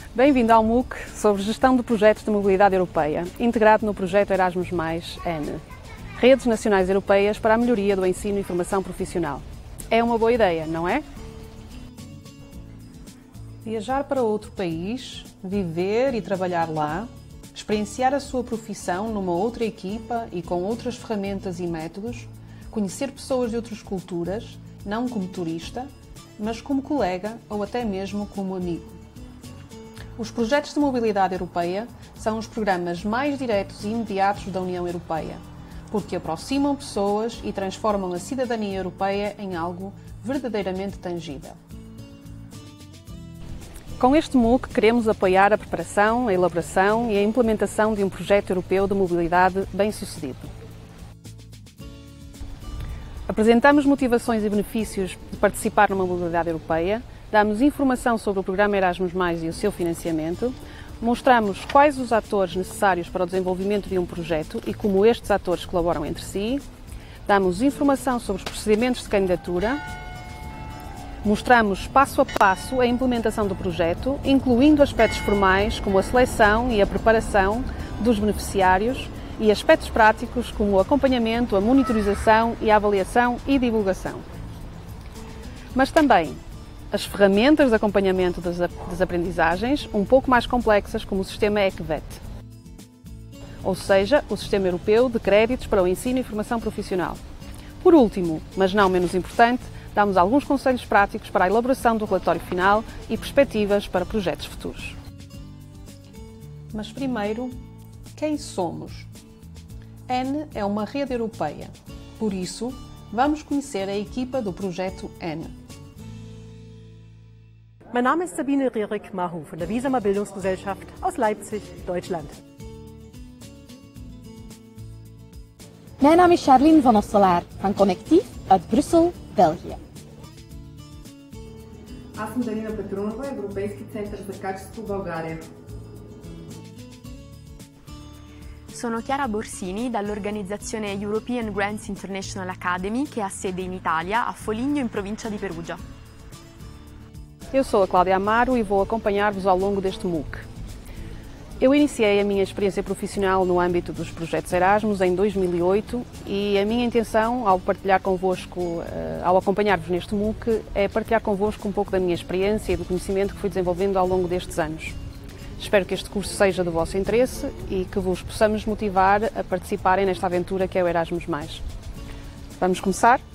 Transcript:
Bem-vindo ao MOOC sobre Gestão de Projetos de Mobilidade Europeia, integrado no projeto Erasmus+N, Redes Nacionais Europeias para a Melhoria do Ensino e Formação Profissional. É uma boa ideia, não é? Viajar para outro país, viver e trabalhar lá, experienciar a sua profissão numa outra equipa e com outras ferramentas e métodos, conhecer pessoas de outras culturas, não como turista, mas como colega ou até mesmo como amigo. Os projetos de mobilidade europeia são os programas mais diretos e imediatos da União Europeia, porque aproximam pessoas e transformam a cidadania europeia em algo verdadeiramente tangível. Com este MOOC queremos apoiar a preparação, a elaboração e a implementação de um projeto europeu de mobilidade bem-sucedido. Apresentamos motivações e benefícios de participar numa mobilidade europeia, damos informação sobre o programa Erasmus+, e o seu financiamento, mostramos quais os atores necessários para o desenvolvimento de um projeto e como estes atores colaboram entre si, damos informação sobre os procedimentos de candidatura, mostramos passo a passo a implementação do projeto, incluindo aspectos formais como a seleção e a preparação dos beneficiários e aspectos práticos como o acompanhamento, a monitorização e a avaliação e divulgação. Mas também as ferramentas de acompanhamento das aprendizagens, um pouco mais complexas, como o sistema ECVET, ou seja, o Sistema Europeu de Créditos para o Ensino e Formação Profissional. Por último, mas não menos importante, damos alguns conselhos práticos para a elaboração do relatório final e perspectivas para projetos futuros. Mas primeiro, quem somos? N é uma rede europeia, por isso, vamos conhecer a equipa do projeto N. Mein Name ist Sabine Rierig-Mahu von der Wiesamer Bildungsgesellschaft aus Leipzig, Deutschland. Mijn naam is Charline van Osselaar van Connectief uit Brussel, België. Аз съм Данина Петрунова, Европейски център за качество България. Sono Chiara Borsini dall'organizzazione European Grants International Academy, che ha sede in Italia, a Foligno, in provincia di Perugia. Eu sou a Cláudia Amaro e vou acompanhar-vos ao longo deste MOOC. Eu iniciei a minha experiência profissional no âmbito dos projetos Erasmus em 2008 e a minha intenção ao acompanhar-vos neste MOOC é partilhar convosco um pouco da minha experiência e do conhecimento que fui desenvolvendo ao longo destes anos. Espero que este curso seja do vosso interesse e que vos possamos motivar a participarem nesta aventura que é o Erasmus+. Vamos começar?